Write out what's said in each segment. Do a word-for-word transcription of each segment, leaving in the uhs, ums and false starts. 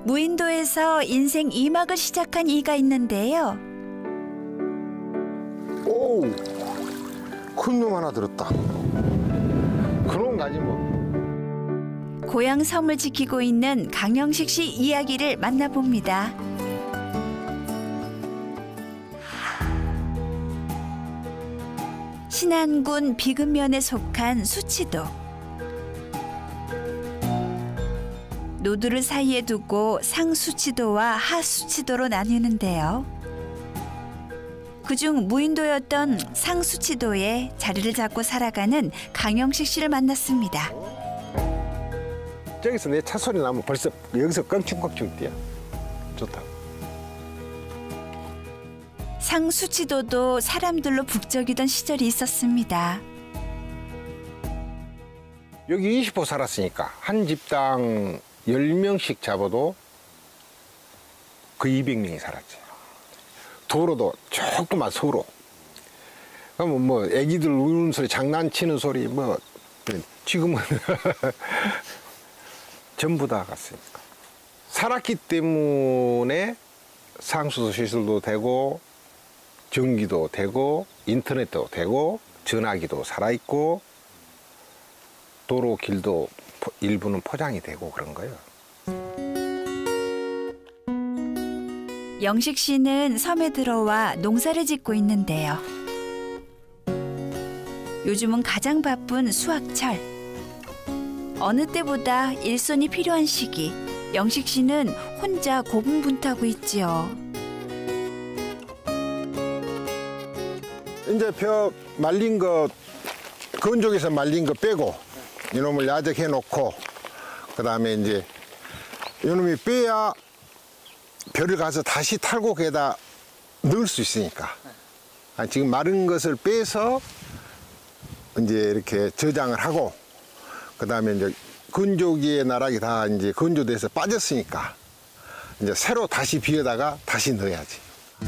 무인도에서 인생 이 막을 시작한 이가 있는데요. 오, 큰 놈 하나 들었다. 그런 가지 뭐. 고향 섬을 지키고 있는 강영식 씨 이야기를 만나봅니다. 신안군 비금면에 속한 수치도. 노두를 사이에 두고 상수치도와 하수치도로 나뉘는데요. 그중 무인도였던 상수치도에 자리를 잡고 살아가는 강영식 씨를 만났습니다. 저기서 내 차 소리 나면 벌써 여기서 껑충껑충 뛰어. 좋다. 상수치도도 사람들로 북적이던 시절이 있었습니다. 여기 이십 호 살았으니까 한 집당 열 명씩 잡아도 그 이백 명이 살았지. 도로도 조그만 서로. 그러면 뭐 애기들 우는 소리, 장난치는 소리 뭐 지금은 전부 다 갔으니까. 살았기 때문에 상수도 시설도 되고 전기도 되고 인터넷도 되고 전화기도 살아있고 도로 길도 일부는 포장이 되고 그런 거예요. 영식 씨는 섬에 들어와 농사를 짓고 있는데요. 요즘은 가장 바쁜 수확철. 어느 때보다 일손이 필요한 시기. 영식 씨는 혼자 고군분투하고 있지요. 이제 벼 말린 거, 건조기에서 말린 거 빼고 이놈을 야적해 놓고 그다음에 이제 이놈이 빼야 벼를 가서 다시 탈고 거기다 넣을 수 있으니까. 아, 지금 마른 것을 빼서 이제 이렇게 저장을 하고 그다음에 이제 건조기에 나락이 다 이제 건조돼서 빠졌으니까 이제 새로 다시 비에다가 다시 넣어야지.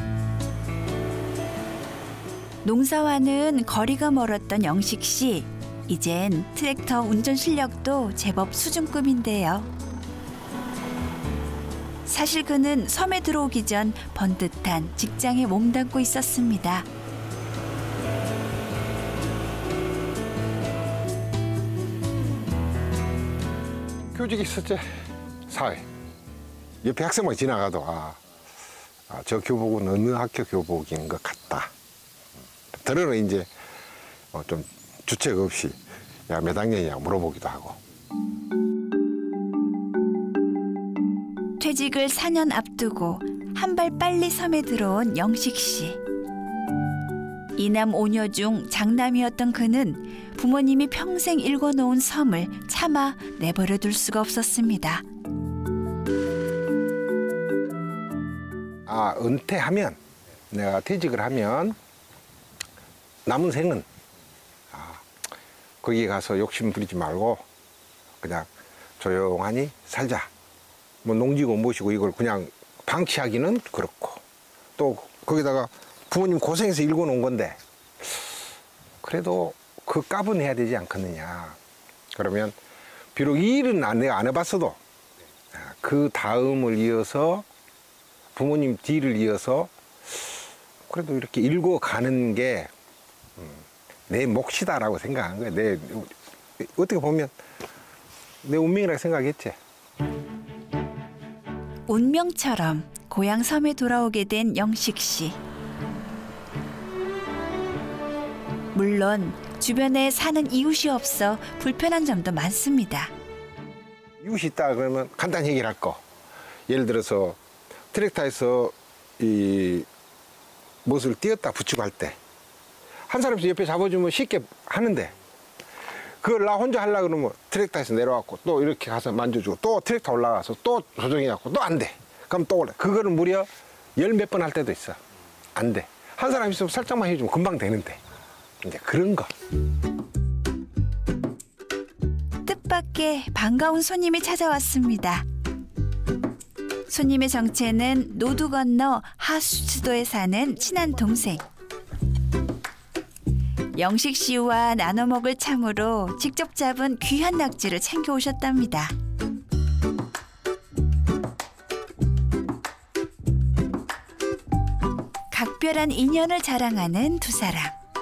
농사와는 거리가 멀었던 영식 씨. 이젠 트랙터 운전 실력도 제법 수준급인데요. 사실 그는 섬에 들어오기 전 번듯한 직장에 몸담고 있었습니다. 교직이 있었지. 사회. 옆에 학생만 지나가도 아, 아, 저 교복은 어느 학교 교복인 것 같다. 들어는 이제 어, 좀 주책 없이 야, 몇 학년이냐 물어보기도 하고. 퇴직을 사 년 앞두고 한 발 빨리 섬에 들어온 영식 씨. 이남 오녀 중 장남이었던 그는 부모님이 평생 일궈놓은 섬을 차마 내버려둘 수가 없었습니다. 아, 은퇴하면 내가 퇴직을 하면 남은 생은 아, 거기에 가서 욕심 부리지 말고 그냥 조용하니 살자. 뭐 농지고 뭐시고 이걸 그냥 방치하기는 그렇고 또 거기다가 부모님 고생해서 일궈놓은 건데 그래도 그 값은 해야 되지 않겠느냐. 그러면 비록 이 일은 내가 안 해봤어도 그 다음을 이어서 부모님 뒤를 이어서 그래도 이렇게 일궈가는 게 내 몫이다라고 생각한 거야. 내 어떻게 보면 내 운명이라고 생각했지. 운명처럼 고향 섬에 돌아오게 된 영식 씨. 물론 주변에 사는 이웃이 없어 불편한 점도 많습니다. 이웃이 있다 그러면 간단히 얘기를 할 거. 예를 들어서 트랙터에서 이 못을 띄었다 붙이고 할 때 한 사람씩 옆에 잡아주면 쉽게 하는데 그걸 나 혼자 하려고 그러면 트랙터에서 내려왔고 또 이렇게 가서 만져주고 또 트랙터 올라가서 또 조정해갖고 또 안 돼. 그럼 또 올라. 그거를 무려 열 몇 번 할 때도 있어. 안 돼. 한 사람 있으면 살짝만 해주면 금방 되는데. 이제 그런 거. 뜻밖의 반가운 손님이 찾아왔습니다. 손님의 정체는 노두 건너 하수치도에 사는 친한 동생. 영식 씨와 나눠 먹을 참으로 직접 잡은 귀한 낙지를 챙겨 오셨답니다. 특별한 인연을 자랑하는 두 사람.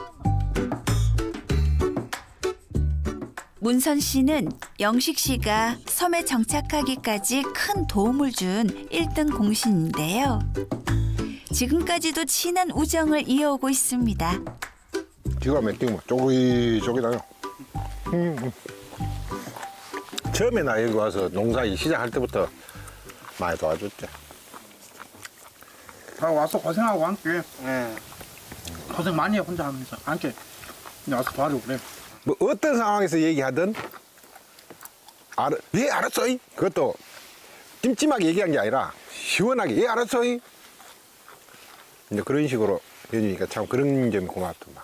문선 씨는 영식 씨가 섬에 정착하기까지 큰 도움을 준 일 등 공신인데요. 지금까지도 친한 우정을 이어오고 있습니다. 기가 막히면 쪼깃쪼깃하요. 음. 처음에 나 여기 와서 농사 시작할 때부터 많이 도와줬죠. 다 와서 고생하고 함께. 네. 고생 많이 해 혼자 하면서 함께 와서 도와주고 그래. 뭐 어떤 상황에서 얘기하든 알아, 예 알았어. 이? 그것도 찜찜하게 얘기한 게 아니라 시원하게 예 알았어. 이? 이제 그런 식으로 해주니까 참 그런 점이 고맙더만.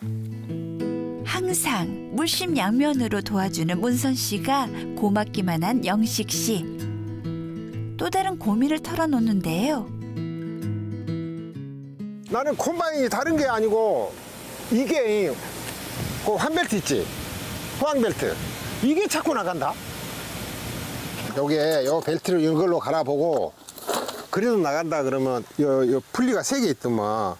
항상 물심양면으로 도와주는 문선 씨가 고맙기만 한 영식 씨. 또 다른 고민을 털어놓는데요. 나는 콤바인이 다른 게 아니고 이게 그 환벨트 있지? 포항벨트. 이게 자꾸 나간다. 요게 요 벨트를 이걸로 갈아보고 그래도 나간다 그러면 요, 요 풀리가 세 개 있더만.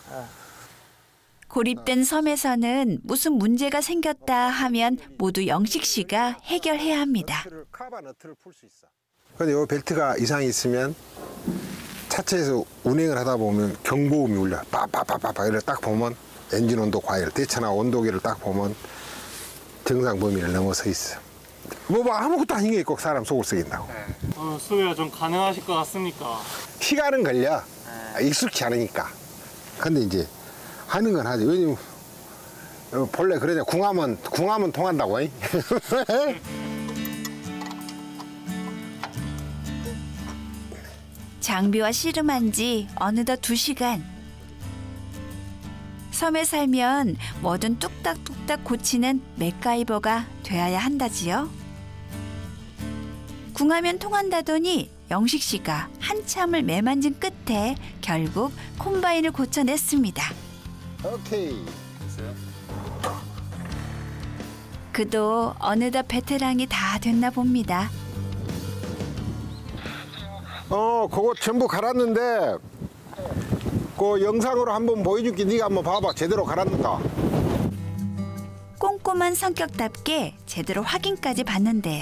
고립된 섬에서는 무슨 문제가 생겼다 하면 모두 영식 씨가 해결해야 합니다. 카바 너트를 풀 수 있어. 근데 요 벨트가 이상이 있으면 차체에서 운행을 하다 보면 경보음이 울려. 빠빠빠빠빠 이래 딱 보면 엔진 온도 과열, 대차나 온도계를 딱 보면 정상 범위를 넘어서 있어. 뭐, 뭐 아무것도 아닌 게 꼭 사람 속을 썩인다고. 네. 어, 수리가 좀 가능하실 것 같습니까? 시간은 걸려. 네. 익숙치 않으니까. 근데 이제 하는 건 하지. 왜냐면 본래 그러냐. 궁하면 궁하면 통한다고. 장비와 씨름한 지 어느덧 두 시간. 섬에 살면 뭐든 뚝딱뚝딱 고치는 맥가이버가 되어야 한다지요. 궁하면 통한다더니 영식 씨가 한참을 매만진 끝에 결국 콤바인을 고쳐냈습니다. 오케이. 그도 어느덧 베테랑이 다 됐나 봅니다. 어, 그거 전부 갈았는데 그 영상으로 한번 보여줄게. 네가 한번 봐봐. 제대로 갈았는가. 꼼꼼한 성격답게 제대로 확인까지 받는데요.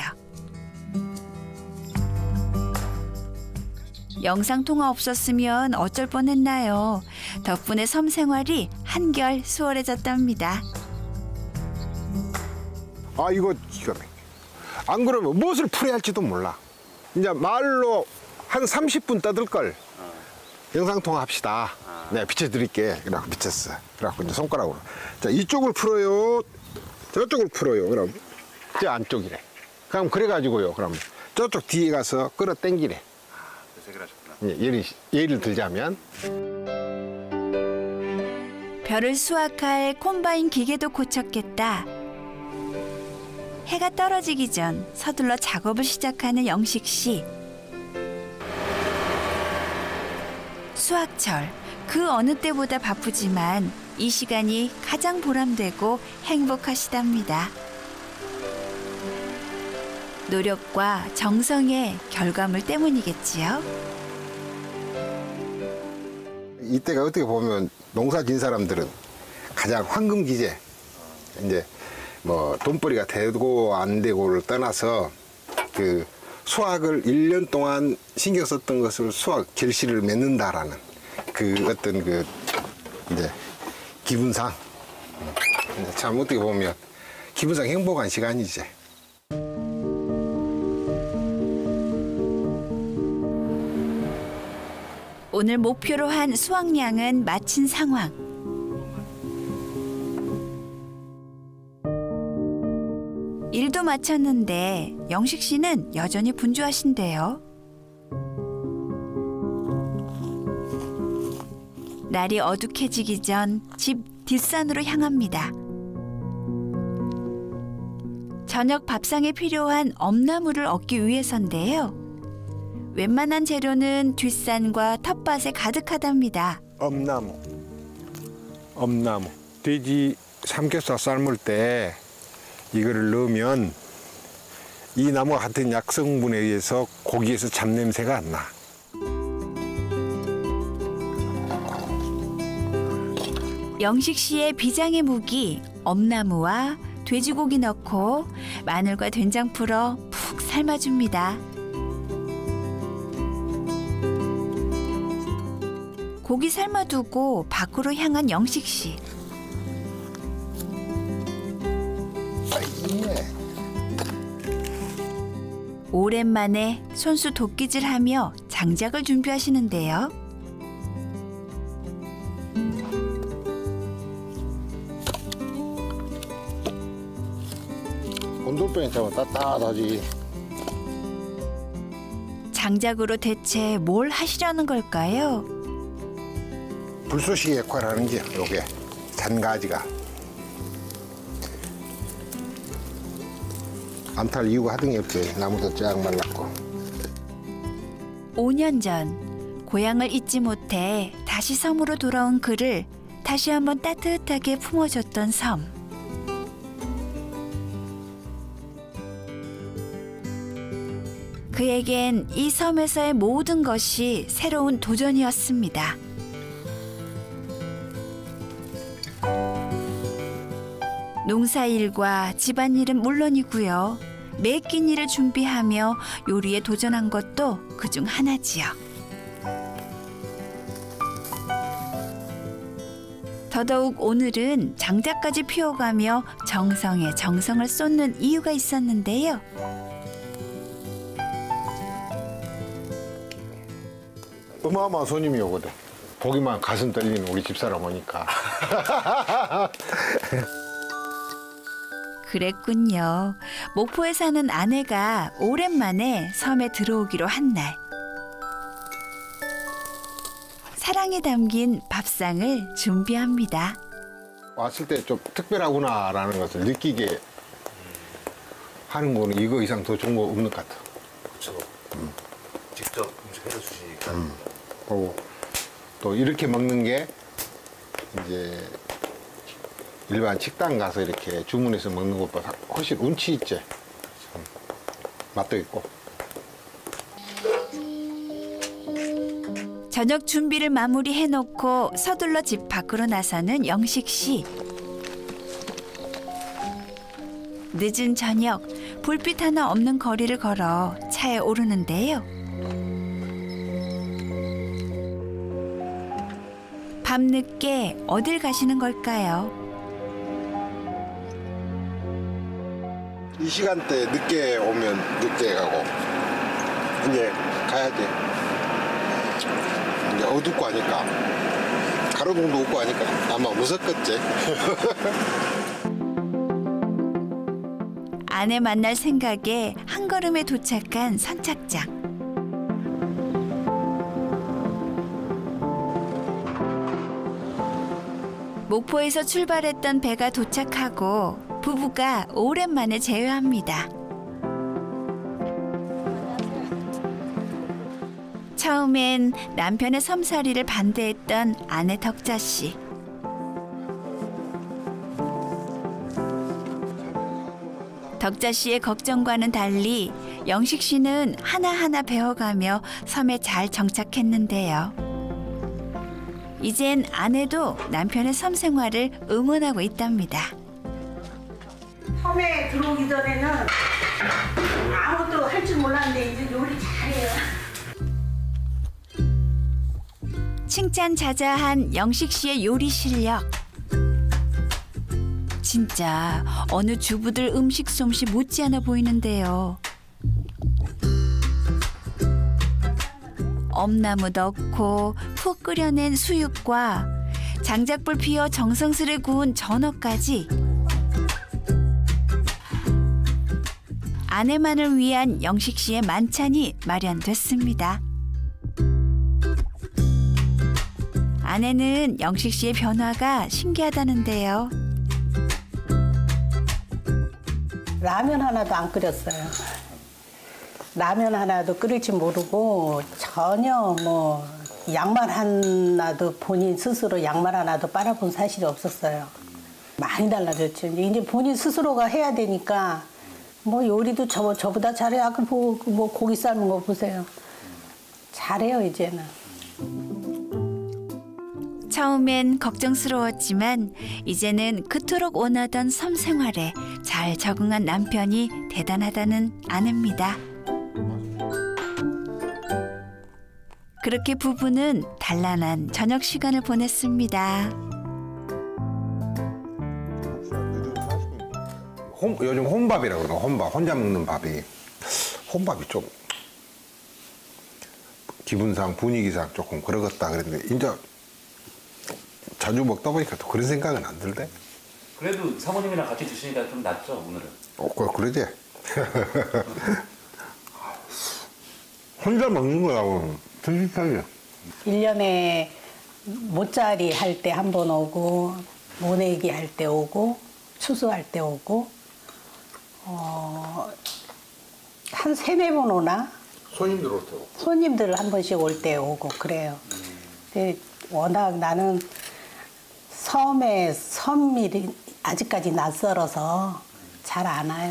영상통화 없었으면 어쩔 뻔했나요. 덕분에 섬 생활이 한결 수월해졌답니다. 아, 이거 기가 막혀. 안 그러면 무엇을 풀어야 할지도 몰라. 이제 말로 한 삼십 분 떠들걸. 어. 영상통화 합시다. 어. 내가 비춰드릴게. 그래갖고 비쳤어. 그래갖고 이제 손가락으로. 자, 이쪽을 풀어요. 저쪽을 풀어요. 그럼 저 안쪽이래. 그럼 그래가지고요. 그럼 저쪽 뒤에 가서 끌어 당기래. 아, 그래서 해결하셨구나. 예, 예를, 예를 들자면. 벼를 수확할 콤바인 기계도 고쳤겠다. 해가 떨어지기 전 서둘러 작업을 시작하는 영식 씨. 수확철, 그 어느 때보다 바쁘지만 이 시간이 가장 보람되고 행복하시답니다. 노력과 정성의 결과물 때문이겠지요. 이때가 어떻게 보면 농사 진 사람들은 가장 황금 기제. 이제 뭐 돈벌이가 되고 안 되고를 떠나서 그 수확을 일 년 동안 신경 썼던 것을 수확 결실을 맺는다라는 그 어떤 그 이제 기분상 참 어떻게 보면 기분상 행복한 시간이지. 오늘 목표로 한 수확량은 마친 상황. 일도 마쳤는데 영식 씨는 여전히 분주하신데요. 날이 어둑해지기 전 집 뒷산으로 향합니다. 저녁 밥상에 필요한 엄나무를 얻기 위해서인데요. 웬만한 재료는 뒷산과 텃밭에 가득하답니다. 엄나무, 엄나무. 돼지 삼겹살 삶을 때 이거를 넣으면 이 나무와 같은 약성분에 의해서 고기에서 잡냄새가 안 나. 영식 씨의 비장의 무기 엄나무와 돼지고기 넣고 마늘과 된장 풀어 푹 삶아줍니다. 고기 삶아두고 밖으로 향한 영식 씨. 오랜만에 손수 도끼질하며 장작을 준비하시는데요. 온돌병에 잡으면 따뜻하지. 장작으로 대체 뭘 하시려는 걸까요? 불쏘시개 역할을 하는 게 요게 잔가지가. 암탈 이유가 하등이 없지. 나무도 쫙 말랐고. 오 년 전 고향을 잊지 못해 다시 섬으로 돌아온 그를 다시 한번 따뜻하게 품어줬던 섬. 그에겐 이 섬에서의 모든 것이 새로운 도전이었습니다. 농사일과 집안일은 물론이고요. 매 끼니를 준비하며 요리에 도전한 것도 그중 하나지요. 더더욱 오늘은 장작까지 피워가며 정성에 정성을 쏟는 이유가 있었는데요. 어마어마한 손님이 오거든. 보기만 가슴 떨리는 우리 집사람 오니까. 그랬군요. 목포에 사는 아내가 오랜만에 섬에 들어오기로 한 날. 사랑이 담긴 밥상을 준비합니다. 왔을 때 좀 특별하구나라는 것을 느끼게 하는 거는 이거 이상 더 좋은 거 없는 것 같아. 그렇죠. 음. 직접 음식 해주시니까. 음. 그리고 또 이렇게 먹는 게 이제 일반 식당 가서 이렇게 주문해서 먹는 것보다 훨씬 운치 있지. 참 맛도 있고. 저녁 준비를 마무리해놓고 서둘러 집 밖으로 나서는 영식 씨. 늦은 저녁, 불빛 하나 없는 거리를 걸어 차에 오르는데요. 밤늦게 어딜 가시는 걸까요? 이 시간대 늦게 오면 늦게 가고 이제 가야지. 이제 어둡고 하니까 가로등도 없고 하니까 아마 무섭겠지. 아내 만날 생각에 한 걸음에 도착한 선착장. 목포에서 출발했던 배가 도착하고 부부가 오랜만에 재회합니다. 처음엔 남편의 섬살이를 반대했던 아내 덕자 씨. 덕자 씨의 걱정과는 달리 영식 씨는 하나하나 배워가며 섬에 잘 정착했는데요. 이젠 아내도 남편의 섬 생활을 응원하고 있답니다. 섬에 들어오기 전에는 아무것도 할 줄 몰랐는데 이제 요리 잘해요. 칭찬자자한 영식 씨의 요리 실력. 진짜 어느 주부들 음식 솜씨 못지않아 보이는데요. 엄나무 넣고 푹 끓여낸 수육과 장작불 피워 정성스레 구운 전어까지 아내만을 위한 영식 씨의 만찬이 마련됐습니다. 아내는 영식 씨의 변화가 신기하다는데요. 라면 하나도 안 끓였어요. 라면 하나도 끓일 줄 모르고 전혀 뭐 양말 하나도 본인 스스로 양말 하나도 빨아본 사실이 없었어요. 많이 달라졌죠. 이제 본인 스스로가 해야 되니까 뭐 요리도 저, 저보다 잘해. 아까 뭐, 뭐 고기 삶은 거 보세요. 잘해요 이제는. 처음엔 걱정스러웠지만 이제는 그토록 원하던 섬 생활에 잘 적응한 남편이 대단하다는 아내입니다. 그렇게 부부는 단란한 저녁 시간을 보냈습니다. 혼, 요즘 혼밥이라고 그러나 혼밥, 혼자 먹는 밥이 혼밥이 좀 기분상 분위기상 조금 그러겠다 그랬는데 이제 자주 먹다 보니까 또 그런 생각은 안 들대. 그래도 사모님이랑 같이 드시니까 좀 낫죠 오늘은. 어, 그 그러지. 혼자 먹는 거하고 비슷하게. 일 년에 모짜리 할 때 한 번 오고 모내기 할 때 오고 추수할 때 오고 어, 한 세네 번 오나? 손님들 올 때 오고. 손님들 한 번씩 올 때 오고 그래요. 근데 워낙 나는 섬에 섬일이 아직까지 낯설어서 잘 안 와요.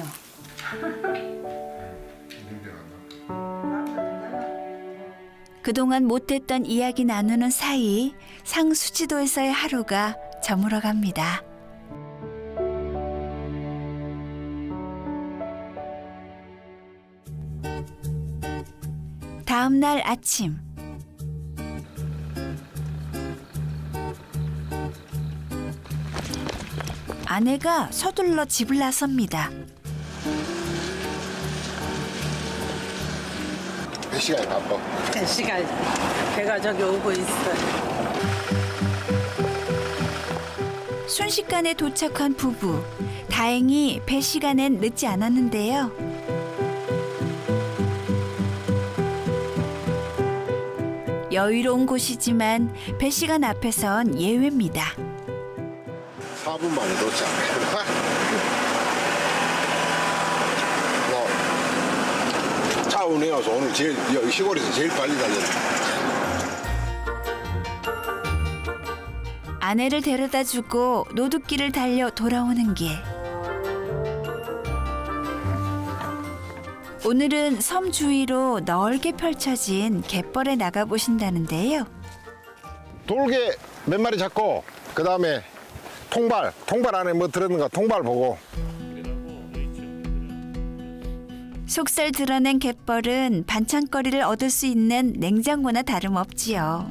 그동안 못했던 이야기 나누는 사이 상수지도에서의 하루가 저물어갑니다. 다음 날 아침. 아내가 서둘러 집을 나섭니다. 몇 시간이 바빠? 한 시간 배가 저기 오고 있어요. 순식간에 도착한 부부. 다행히 배 시간엔 늦지 않았는데요. 여유로운 곳이지만 배 시간 앞에선 예외입니다. 사 분 만에 도착. 뭐, 차 운행해서 오늘 제일, 여기 시골에서 제일 빨리 달렸네. 아내를 데려다 주고 노둣길을 달려 돌아오는 길. 오늘은 섬 주위로 넓게 펼쳐진 갯벌에 나가보신다는데요. 돌개 몇 마리 잡고 그 다음에 통발, 통발 안에 뭐 들었는가 통발 보고. 속살 드러낸 갯벌은 반찬거리를 얻을 수 있는 냉장고나 다름없지요.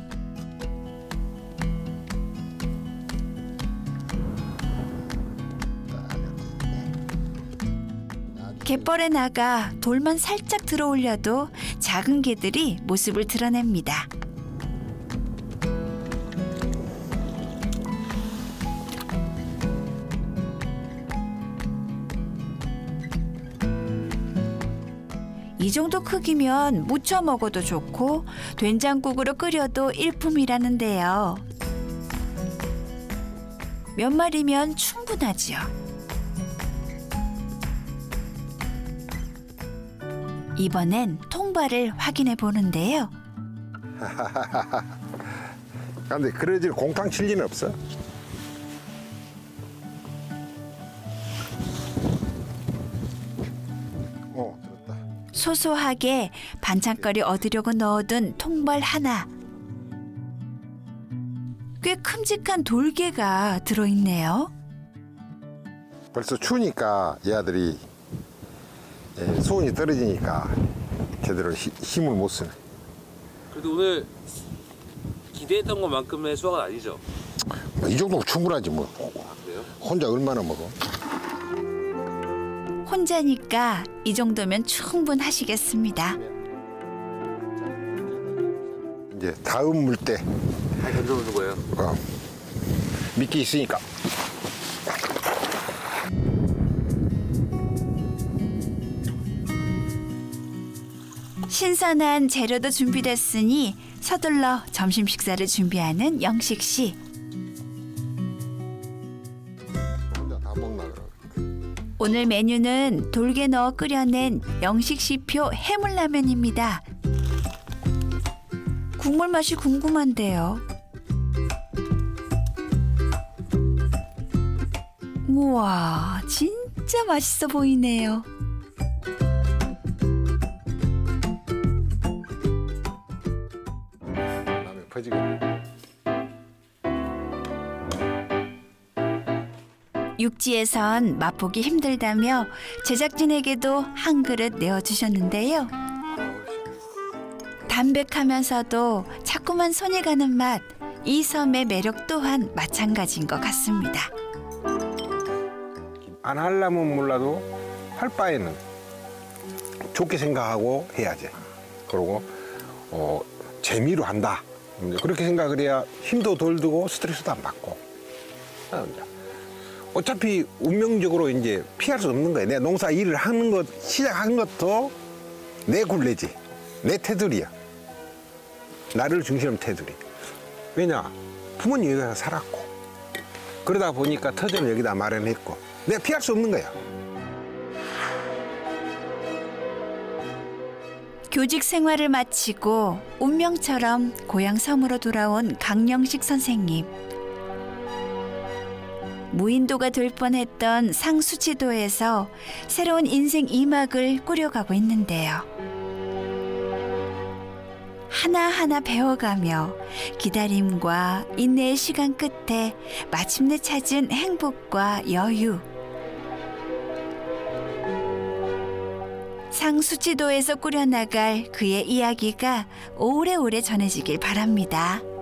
갯벌에 나가 돌만 살짝 들어올려도 작은 개들이 모습을 드러냅니다. 이 정도 크기면 무쳐 먹어도 좋고 된장국으로 끓여도 일품이라는데요. 몇 마리면 충분하지요. 이번엔 통발을 확인해 보는데요. 근데 그러지 공탕 칠 리는 없어. 어, 들었다. 소소하게 반찬거리 얻으려고 넣어둔 통발 하나. 꽤 큼직한 돌개가 들어있네요. 벌써 추우니까 얘들이 예, 수온이 떨어지니까 제대로 히, 힘을 못 쓰네. 그래도 오늘 기대했던 것만큼의 수확은 아니죠? 뭐 이 정도면 충분하지 뭐. 그래요? 혼자 얼마나 먹어? 혼자니까 이 정도면 충분하시겠습니다. 이제 다음 물때 잘 던져보는 거예요? 어, 미끼 있으니까. 신선한 재료도 준비됐으니 서둘러 점심 식사를 준비하는 영식 씨. 혼자 다 먹나 그러. 오늘 메뉴는 돌게 넣어 끓여낸 영식 씨표 해물라면입니다. 국물 맛이 궁금한데요. 우와, 진짜 맛있어 보이네요. 라면 퍼지고. 육지에선 맛보기 힘들다며 제작진에게도 한 그릇 내어주셨는데요. 담백하면서도 자꾸만 손이 가는 맛, 이 섬의 매력 또한 마찬가지인 것 같습니다. 안 하려면 몰라도 할 바에는 좋게 생각하고 해야지. 그리고 어, 재미로 한다. 그렇게 생각을 해야 힘도 덜 들고 스트레스도 안 받고. 어차피 운명적으로 이제 피할 수 없는 거야. 내 농사 일을 하는 것, 시작한 것도 내 굴레지. 내 테두리야. 나를 중심으로 테두리. 왜냐? 부모님 여기서 살았고. 그러다 보니까 터전을 여기다 마련했고. 내가 피할 수 없는 거야. 교직 생활을 마치고 운명처럼 고향 섬으로 돌아온 강영식 선생님. 무인도가 될 뻔했던 상수지도에서 새로운 인생 이 막을 꾸려가고 있는데요. 하나하나 배워가며 기다림과 인내의 시간 끝에 마침내 찾은 행복과 여유. 상수지도에서 꾸려나갈 그의 이야기가 오래오래 전해지길 바랍니다.